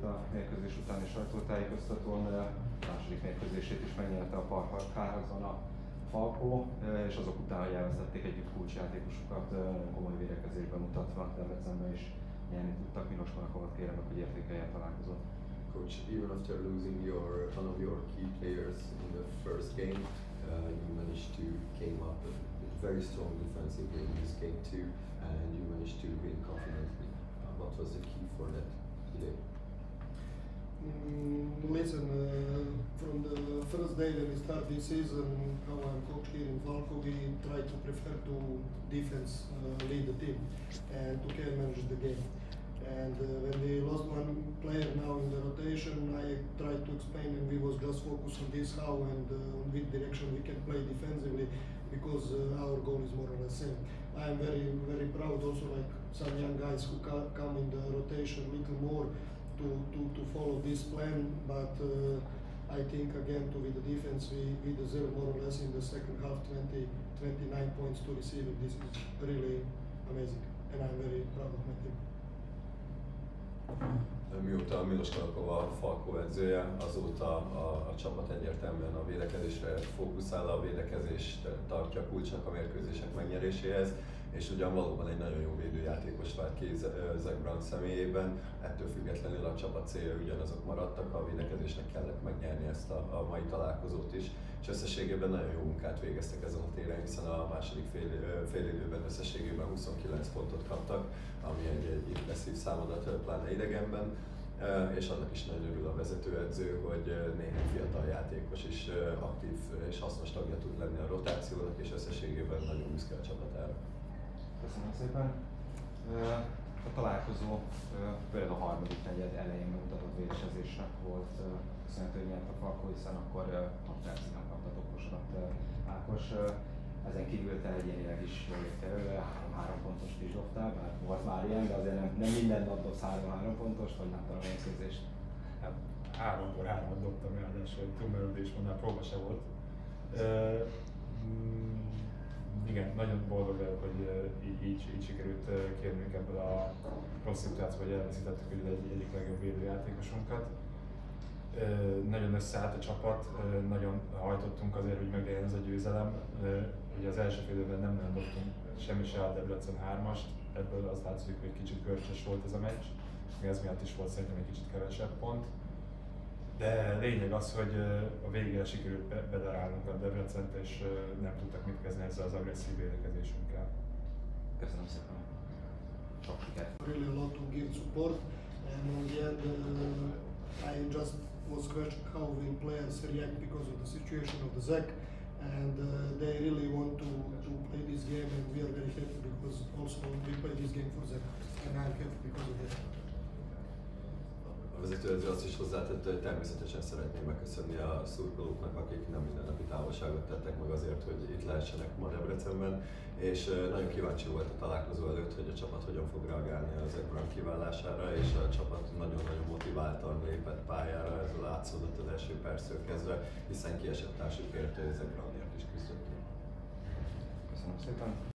a mérkőzés utáni sajtótájékoztatón, második mérkőzését is megnyerte a Parkhárazon a Falkó, és azok után, hogy elvesztették együtt kulcsjátékosukat, komoly védekezésben mutatva Debrecenben is nyerni tudtak. Milos Marakovot kérem, hogy értékelje a találkozót. Coach, even after losing one of your key players in the first game, you managed to came up very strong defensively in this game too, and you managed to win confidently. What was the key for that today? Listen, from the first day when we start this season, how I'm coach here in Falco, we try to prefer to defense lead the team and to care manage the game. And when we lost one player now in the rotation, I tried to explain, and we was just focused on this how and on which direction we can play defensively, because our goal is more or less same. I am very proud also, like some young guys who come in the rotation a little more to follow this plan, but I think again with the defense we deserve more or less in the second half 29 points to receive it. This is really amazing, and I'm very proud of my team. Mióta Milos Marakov a Falkó edzője, azóta a csapat egyértelműen a védekezésre fókuszál, a védekezést tartja kulcsnak a mérkőzések megnyeréséhez, és ugyan valóban egy nagyon jó védőjátékos vált ki Zach Brown személyében, ettől függetlenül a csapat célja ugyanazok maradtak, a védekezésnek kellett megnyerni ezt a mai találkozót is, és összességében nagyon jó munkát végeztek ezen a téren, hiszen a második félidőben összességében 29 pontot kaptak, ami egy impresszív számadat, pláne idegenben, és annak is nagyon örül a vezetőedző, hogy néhány fiatal játékos is aktív és hasznos tagja tud lenni a rotációnak, és összességében nagyon büszke a csapatára. Köszönöm szépen! A találkozó például a harmadik negyed elején bemutatott védekezésnek volt köszönhető, hogy nyert a Falkó, hiszen akkor 6 percig nem kaptatok kosarat. Ákos, ezen kívül te egyénileg is jól jöttél elő, 3 pontost is dobtál, bár volt már ilyen, de azért nem minden nap dobsz 3 pontost, vagy láttad a mérkőzést? Hát 3-kor 3-at dobtam, ráadásul túlmerülés mondál, próba se volt. Igen, nagyon boldog vagyok, hogy így sikerült kérnünk ebből a rossz szituációból, hogy elveszítettük egyik legjobb védőjátékosunkat. Nagyon összeállt a csapat, nagyon hajtottunk azért, hogy meglegyen ez a győzelem. Ugye az első fél időben nem nagyon dobtunk semmi se a Debrecen 3-ast, ebből az látszik, hogy kicsit görcsös volt ez a meccs, ez miatt is volt szerintem egy kicsit kevesebb pont. De lényeg az, hogy a végére sikerült bedarálnunk a Debrecent, és nem tudtak mit kezdeni ezzel az agresszív védekezésünkkel. Köszönöm szépen! Sok sikert! Really a lot to give support, and in the end I just was questioning how will players react because of the situation of the Zach, and they really want to play this game, and we are very happy because also we play this game for Zach, and I'm happy because of that. A vezetőedző azt is hozzátette, hogy természetesen szeretném megköszönni a szurkolóknak, akik nem mindennapi távolságot tettek meg azért, hogy itt lehessenek ma Debrecenben, és nagyon kíváncsi volt a találkozó előtt, hogy a csapat hogyan fog reagálni az Zach Brown kiválására, és a csapat nagyon-nagyon motiváltan lépett pályára, ez látszódott az első perctől kezdve, hiszen kiesett társukért Zach Brownért is küzdött. Köszönöm szépen!